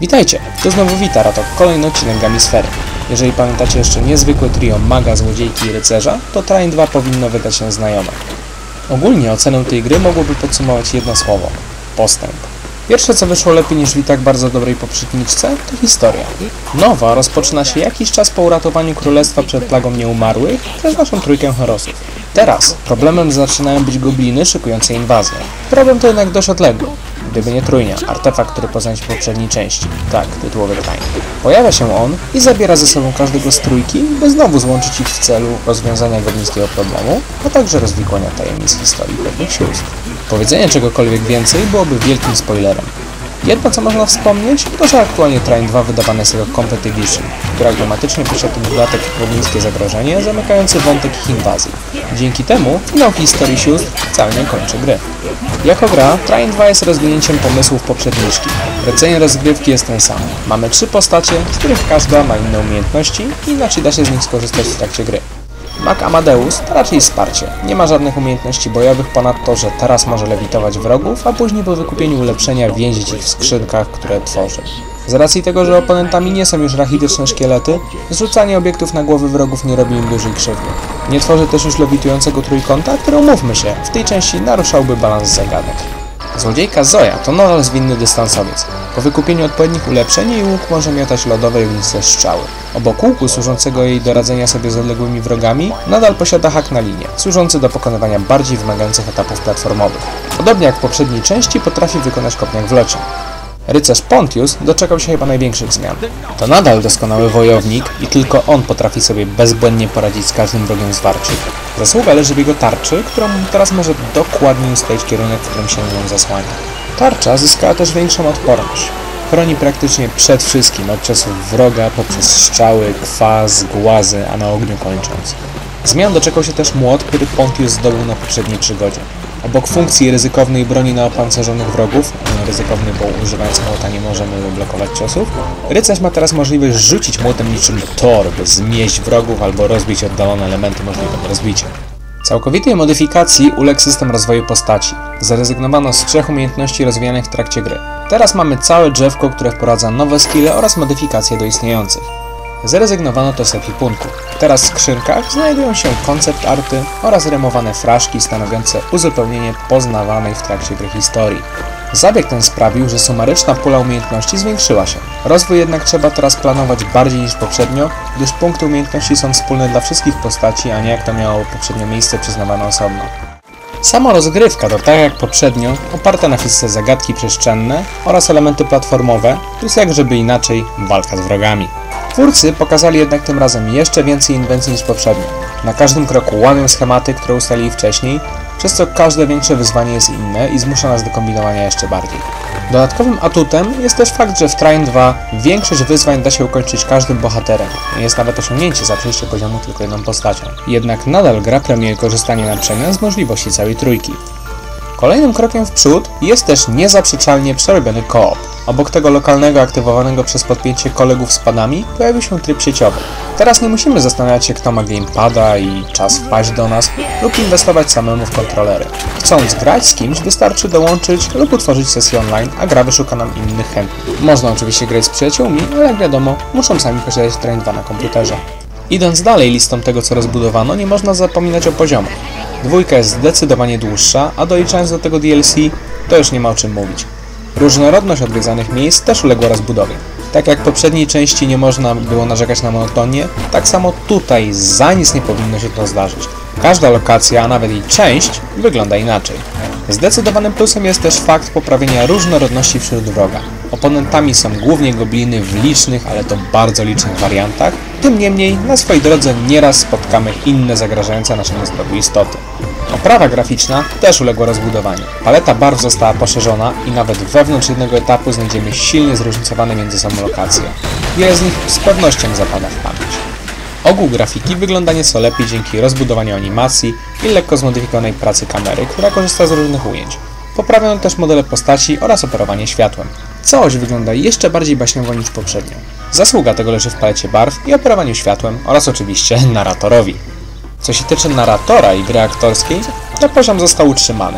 Witajcie, tu znowu Witara, to kolejny odcinek Gamisfery. Jeżeli pamiętacie jeszcze niezwykłe trio maga, złodziejki i rycerza, to Trine 2 powinno wydać się znajome. Ogólnie ocenę tej gry mogłoby podsumować jedno słowo – postęp. Pierwsze co wyszło lepiej niż w i tak bardzo dobrej poprzedniczce to historia. Nowa rozpoczyna się jakiś czas po uratowaniu królestwa przed plagą nieumarłych przez naszą trójkę herosów. Teraz problemem zaczynają być gobliny szykujące inwazję. Problem to jednak dość odległy. Gdyby nie trójnia, artefakt, który poznaliśmy w poprzedniej części. Tak, tytułowy Trine. Pojawia się on i zabiera ze sobą każdego z trójki, by znowu złączyć ich w celu rozwiązania goblińskiego problemu, a także rozwikłania tajemnic historii pewnych sióstr. Powiedzenie czegokolwiek więcej byłoby wielkim spoilerem. Jedno co można wspomnieć, to że aktualnie Trine 2 wydawane jest jako Complete Edition, który automatycznie posiada dodatek goblińskie zagrożenie zamykający wątek ich inwazji. Dzięki temu finał historii sióstr wcale nie kończy gry. Jako gra, Trine 2 jest rozwinięciem pomysłów poprzedniczki. Rdzeń rozgrywki jest ten sam. Mamy 3 postacie, z których każda ma inne umiejętności i inaczej da się z nich skorzystać w trakcie gry. Mag Amadeus to raczej wsparcie. Nie ma żadnych umiejętności bojowych ponad to, że teraz może lewitować wrogów, a później po wykupieniu ulepszenia więzić ich w skrzynkach, które tworzy. Z racji tego, że oponentami nie są już rachityczne szkielety, zrzucanie obiektów na głowy wrogów nie robi im dużej krzywdy. Nie tworzy też już lewitującego trójkąta, który, umówmy się, w tej części naruszałby balans zagadek. Złodziejka Zoja to nadal zwinny dystansowiec. Po wykupieniu odpowiednich ulepszeń jej łuk może miotać lodowe i ogniste strzały. Obok łuku służącego jej do radzenia sobie z odległymi wrogami nadal posiada hak na linię, służący do pokonywania bardziej wymagających etapów platformowych. Podobnie jak w poprzedniej części potrafi wykonać kopniak w locie. Rycerz Pontius doczekał się chyba największych zmian. To nadal doskonały wojownik i tylko on potrafi sobie bezbłędnie poradzić z każdym wrogiem zwarciu. Zasługa leży w jego tarczy, którą teraz może dokładnie ustalić kierunek, w którym się nią zasłania. Tarcza zyskała też większą odporność. Chroni praktycznie przed wszystkim, od ciosów wroga, poprzez strzały, kwas, głazy, a na ogniu kończąc. Zmian doczekał się też młot, który Pontius zdobył na poprzedniej przygodzie. Obok funkcji ryzykownej broni na opancerzonych wrogów, ryzykowny, bo używając młota nie możemy blokować ciosów, rycerz ma teraz możliwość rzucić młotem niczym Thor, by zmieść wrogów albo rozbić oddalone elementy możliwe do rozbicia. Całkowitej modyfikacji uległ system rozwoju postaci. Zrezygnowano z 3 umiejętności rozwijanych w trakcie gry. Teraz mamy całe drzewko, które wprowadza nowe skille oraz modyfikacje do istniejących. Zrezygnowano też z ekwipunku. Teraz w skrzynkach znajdują się koncept arty oraz rymowane fraszki stanowiące uzupełnienie poznawanej w trakcie gry historii. Zabieg ten sprawił, że sumaryczna pula umiejętności zwiększyła się. Rozwój jednak trzeba teraz planować bardziej niż poprzednio, gdyż punkty umiejętności są wspólne dla wszystkich postaci, a nie jak to miało poprzednio miejsce przyznawane osobno. Sama rozgrywka to tak jak poprzednio, oparta na fizyce zagadki przestrzenne oraz elementy platformowe, plus jak żeby inaczej walka z wrogami. Twórcy pokazali jednak tym razem jeszcze więcej inwencji niż poprzednio. Na każdym kroku łamią schematy, które ustalili wcześniej, przez co każde większe wyzwanie jest inne i zmusza nas do kombinowania jeszcze bardziej. Dodatkowym atutem jest też fakt, że w Trine 2 większość wyzwań da się ukończyć każdym bohaterem. Jest nawet osiągnięcie za przejście poziomu tylko jedną postacią. Jednak nadal gra premiuje korzystanie na przemian z możliwości całej trójki. Kolejnym krokiem w przód jest też niezaprzeczalnie przerobiony koop. Obok tego lokalnego aktywowanego przez podpięcie kolegów z padami pojawił się tryb sieciowy. Teraz nie musimy zastanawiać się, kto ma gamepada i czas wpaść do nas lub inwestować samemu w kontrolery. Chcąc grać z kimś, wystarczy dołączyć lub utworzyć sesję online, a gra wyszuka nam innych chętnych. Można oczywiście grać z przyjaciółmi, ale jak wiadomo, muszą sami posiadać Trine 2 na komputerze. Idąc dalej listą tego, co rozbudowano, nie można zapominać o poziomach. Dwójka jest zdecydowanie dłuższa, a doliczając do tego DLC, to już nie ma o czym mówić. Różnorodność odwiedzanych miejsc też uległa rozbudowie. Tak jak w poprzedniej części nie można było narzekać na monotonię, tak samo tutaj za nic nie powinno się to zdarzyć. Każda lokacja, a nawet jej część, wygląda inaczej. Zdecydowanym plusem jest też fakt poprawienia różnorodności wśród wroga. Oponentami są głównie gobliny w licznych, ale to bardzo licznych wariantach. Tym niemniej na swojej drodze nieraz spotkamy inne zagrażające naszemu zdrowiu istoty. Oprawa graficzna też uległa rozbudowaniu. Paleta barw została poszerzona i nawet wewnątrz jednego etapu znajdziemy silnie zróżnicowane między sobą lokacje. Wiele z nich z pewnością zapada w pamięć. Ogół grafiki wygląda nieco lepiej dzięki rozbudowaniu animacji i lekko zmodyfikowanej pracy kamery, która korzysta z różnych ujęć. Poprawiono też modele postaci oraz operowanie światłem. Całość wygląda jeszcze bardziej baśniowo niż poprzednio. Zasługa tego leży w palecie barw i operowaniu światłem oraz oczywiście narratorowi. Co się tyczy narratora i gry aktorskiej, to poziom został utrzymany.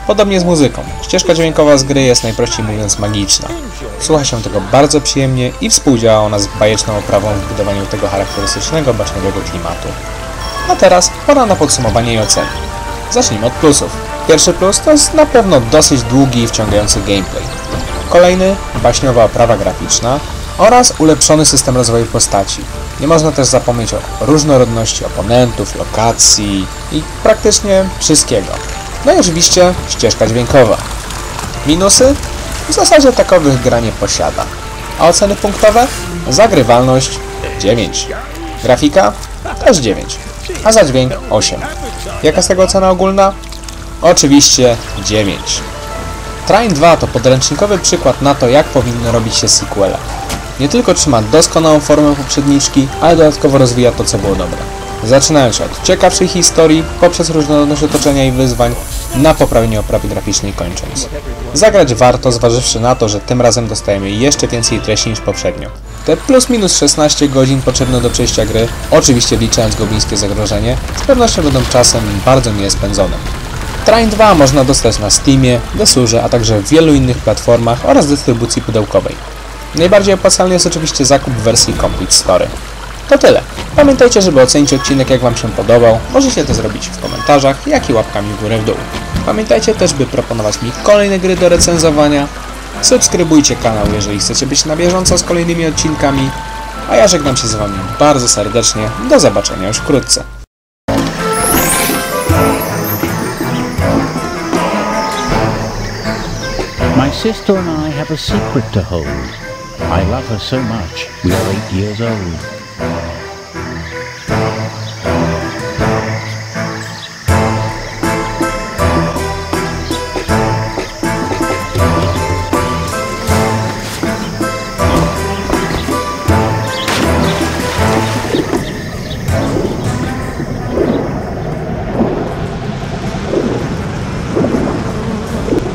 Podobnie z muzyką. Ścieżka dźwiękowa z gry jest najprościej mówiąc magiczna. Słucha się tego bardzo przyjemnie i współdziała ona z bajeczną oprawą w budowaniu tego charakterystycznego, baśniowego klimatu. A teraz pora na podsumowanie i oceny. Zacznijmy od plusów. Pierwszy plus to jest na pewno dosyć długi i wciągający gameplay. Kolejny, baśniowa oprawa graficzna oraz ulepszony system rozwoju postaci. Nie można też zapomnieć o różnorodności oponentów, lokacji i praktycznie wszystkiego. No i oczywiście ścieżka dźwiękowa. Minusy? W zasadzie takowych gra nie posiada. A oceny punktowe? Zagrywalność 9. Grafika? Też 9. A za dźwięk 8. Jaka z tego ocena ogólna? Oczywiście 9. Trine 2 to podręcznikowy przykład na to, jak powinno robić się sequele. Nie tylko trzyma doskonałą formę poprzedniczki, ale dodatkowo rozwija to, co było dobre. Zaczynając od ciekawszej historii, poprzez różnorodność otoczenia i wyzwań, na poprawienie oprawy graficznej kończąc. Zagrać warto, zważywszy na to, że tym razem dostajemy jeszcze więcej treści niż poprzednio. Te plus minus 16 godzin potrzebne do przejścia gry, oczywiście wliczając goblińskie zagrożenie, z pewnością będą czasem bardzo mile spędzone. Trine 2 można dostać na Steamie, Desurze, a także w wielu innych platformach oraz dystrybucji pudełkowej. Najbardziej opłacalny jest oczywiście zakup w wersji Complete Story. To tyle. Pamiętajcie, żeby ocenić odcinek, jak Wam się podobał. Możecie to zrobić w komentarzach, jak i łapkami w górę w dół. Pamiętajcie też, by proponować mi kolejne gry do recenzowania. Subskrybujcie kanał, jeżeli chcecie być na bieżąco z kolejnymi odcinkami. A ja żegnam się z Wami bardzo serdecznie. Do zobaczenia już wkrótce. My sister and I have a secret to hold. I love her so much, we are 8 years old.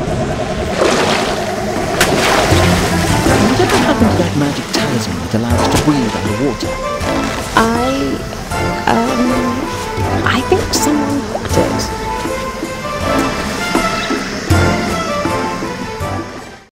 Whatever happened to that magic talisman that allows